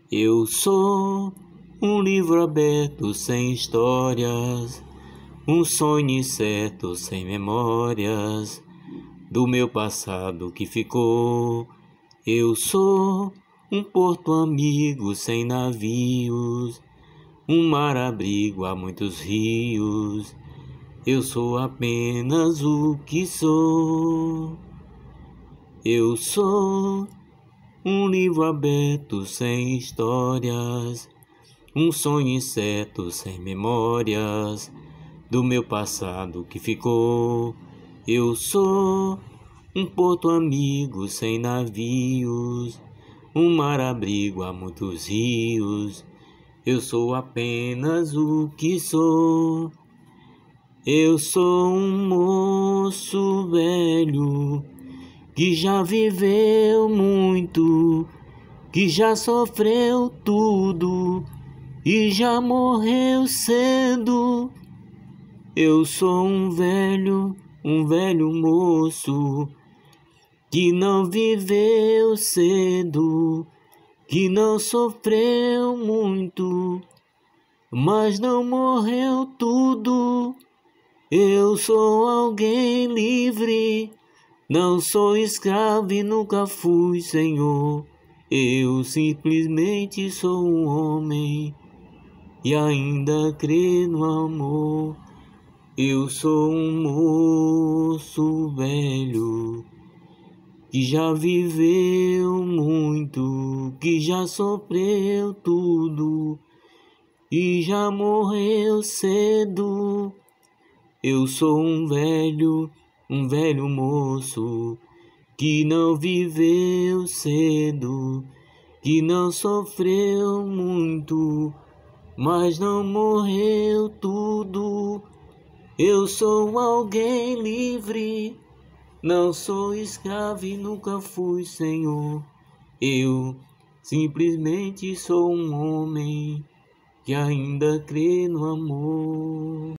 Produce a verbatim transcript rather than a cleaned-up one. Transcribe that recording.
Eu sou um livro aberto sem histórias, um sonho incerto sem memórias do meu passado que ficou. Eu sou um porto amigo sem navios, um mar-abrigo a muitos rios. Eu sou apenas o que sou. Eu sou um livro aberto sem histórias, um sonho incerto sem memórias do meu passado que ficou. Eu sou um porto amigo sem navios, um mar-abrigo a muitos rios. Eu sou apenas o que sou. Eu sou um moço velho que já viveu muito, que já sofreu tudo e já morreu cedo. Eu sou um velho, um velho moço que não viveu cedo, que não sofreu muito, mas não morreu tudo. Eu sou alguém livre, não sou escravo e nunca fui senhor. Eu simplesmente sou um homem e ainda creio no amor. Eu sou um moço velho que já viveu muito, que já sofreu tudo e já morreu cedo. Eu sou um velho, um velho moço que não viveu cedo, que não sofreu muito, mas não morreu tudo. Eu sou alguém livre, não sou escravo e nunca fui senhor. Eu simplesmente sou um homem que ainda crê no amor.